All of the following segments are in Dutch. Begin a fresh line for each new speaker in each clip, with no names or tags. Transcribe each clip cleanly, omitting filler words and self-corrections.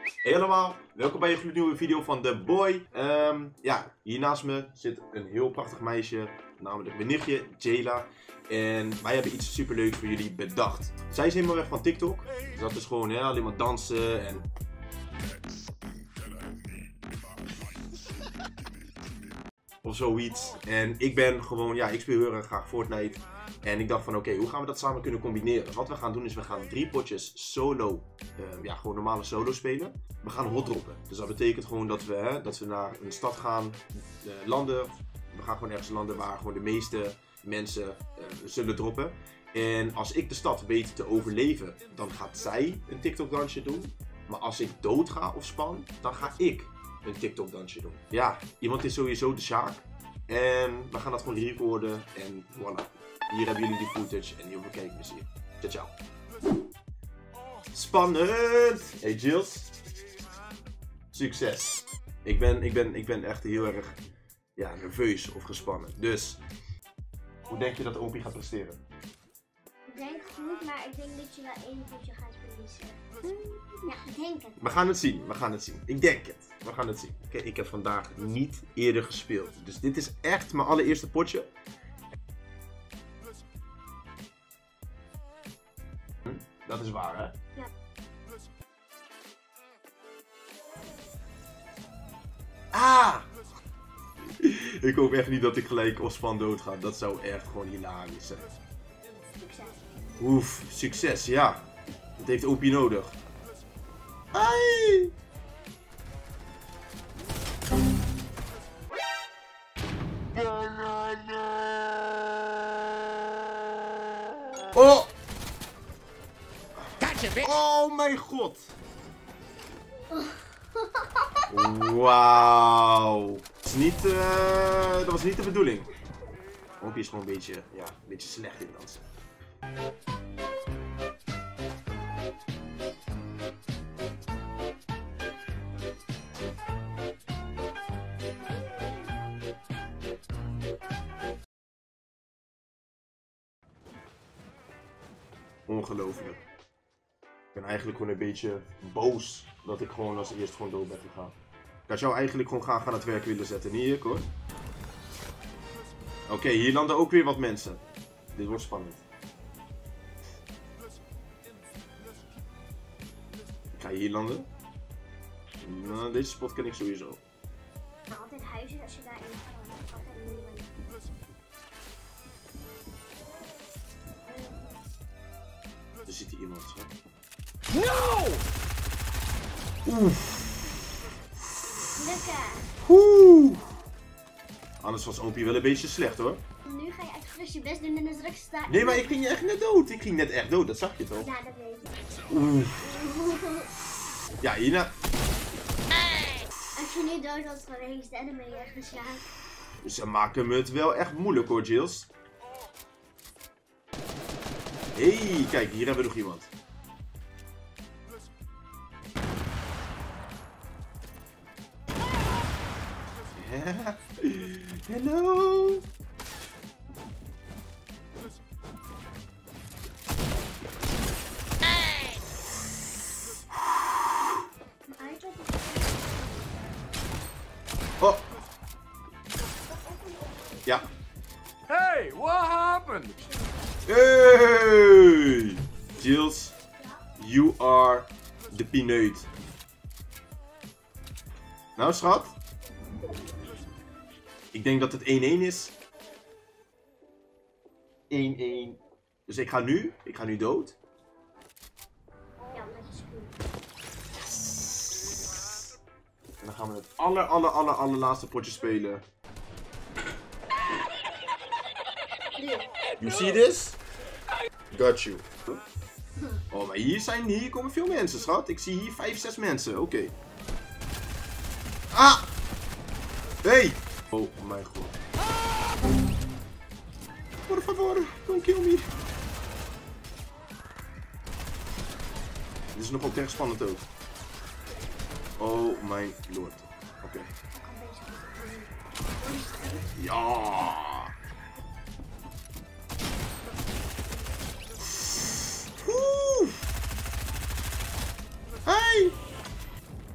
Hey allemaal, welkom bij een gloednieuwe video van The Boy. Ja, hier naast me zit een heel prachtig meisje, namelijk mijn nichtje, Jayla. En wij hebben iets superleuks voor jullie bedacht. Zij is helemaal weg van TikTok, dus dat is gewoon alleen maar dansen en... of zoiets. En ik ben gewoon, ja, ik speel heel erg graag Fortnite. En ik dacht van oké, hoe gaan we dat samen kunnen combineren? Wat we gaan doen is, we gaan 3 potjes solo, ja, gewoon normale solo spelen. We gaan hot droppen. Dus dat betekent gewoon dat we naar een stad gaan, landen. We gaan gewoon ergens landen waar gewoon de meeste mensen zullen droppen. En als ik de stad weet te overleven, dan gaat zij een TikTok dansje doen. Maar als ik dood ga of span, dan ga ik een TikTok dansje doen. Ja, iemand is sowieso de Sjaak. En we gaan dat gewoon recorden en voilà. Hier hebben jullie die footage en heel veel kijkplezier. Ciao, ciao. Spannend! Hey Jills. Succes. Ik ben echt heel erg nerveus of gespannen. Dus, hoe denk je dat Opie gaat presteren?
Ik denk goed, maar ik denk dat je wel één potje gaat verliezen. Ja, ik denk het.
We gaan het zien, we gaan het zien. Ik denk het. We gaan het zien. Kijk, ik heb vandaag niet eerder gespeeld. Dus dit is echt mijn allereerste potje. Dat is waar, hè?
Ja.
Ah! Ik hoop echt niet dat ik gelijk of span dood ga. Dat zou echt gewoon hilarisch zijn.
Succes.
Oef, succes, ja. Dat heeft Opie nodig. Ai! Oh! Oh mijn god! Wauw! Dat was niet de bedoeling. Opie is gewoon een beetje slecht in dansen. Ongelooflijk. Ik ben eigenlijk gewoon een beetje boos dat ik gewoon als eerst gewoon dood ben gegaan. Ik had jou eigenlijk gewoon graag aan het werk willen zetten. Niet ik hoor. Oké, hier landen ook weer wat mensen. Dit wordt spannend. Ik ga hier landen. Nou, deze spot ken ik sowieso.
Maar altijd huizen als je daarin gaat. Altijd moeilijk.
Er zit hier iemand, hè?
No!
Oef.
Lekker.
Oeh. Anders was Opie wel een beetje slecht hoor.
Nu ga je echt je best doen en dan straks staan.
Nee, maar ik ging echt net dood. Ik ging net echt dood, dat zag je toch?
Ja, dat weet ik.
Oeh. Ja, hierna.
Als je nu dood was geweest en dan ben je echt geslagen.
Ze maken me het wel echt moeilijk hoor, Jills. Hé, kijk, hier hebben we nog iemand. Ja. Hallo. Oh. Ja.
Hey, what happened?
Hey! Jills, you are the pineut. Nou schat. Ik denk dat het 1-1 is. 1-1. Dus ik ga nu dood.
Ja, omdat je speelt.
Yes. En dan gaan we het allerlaatste potje spelen. You see this? Got you. Oh, maar hier komen veel mensen, schat. Ik zie hier 5, 6 mensen. Oké. Ah! Hey! Oh mijn god. Por favor, don't kill me. Dit is nogal erg spannend ook. Oh mijn lord. Oké. Ja! Hey!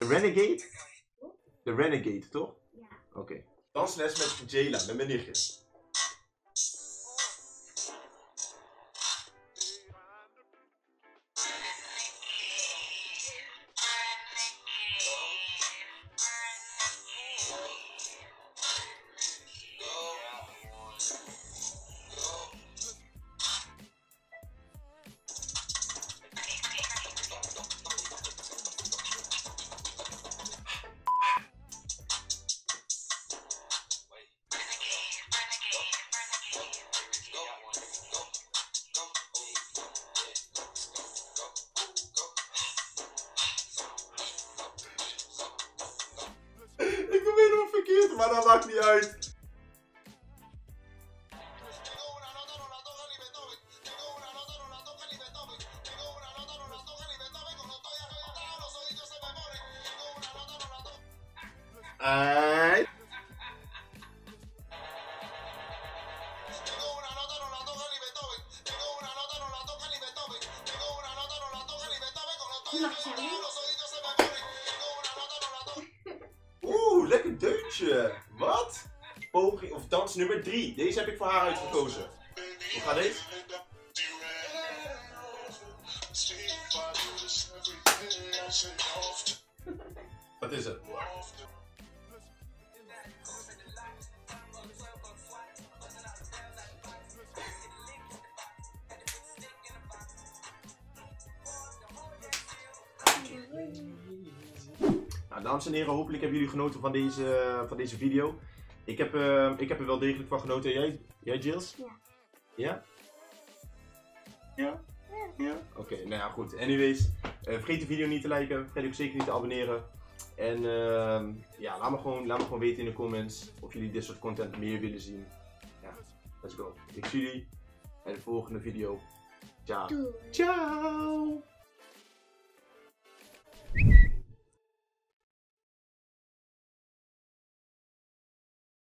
Renegade? De Renegade, toch?
Ja.
Oké. Dansles met Jayla, met mijn nichtje. Ik doe helemaal verkeerd, maar dat maakt niet uit.
Je mag zeggen.
Oeh, lekker deuntje. Wat? Poging of dans nummer 3. Deze heb ik voor haar uitgekozen. Hoe gaat deze? Wat is het? Nou, dames en heren, hopelijk hebben jullie genoten van deze video. Ik heb er wel degelijk van genoten. Jij Jills?
Ja.
Ja? Ja? Ja? Oké, nou ja, goed. Anyways, vergeet de video niet te liken. Vergeet ook zeker niet te abonneren. En ja, laat me gewoon weten in de comments of jullie dit soort content meer willen zien. Ja, let's go. Ik zie jullie bij de volgende video. Ciao.
Doei.
Ciao!